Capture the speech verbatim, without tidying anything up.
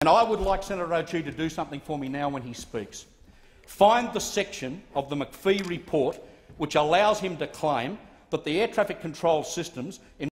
And I would like Senator O'Chee to do something for me now when he speaks. Find the section of the McPhee report which allows him to claim that the air traffic control systems in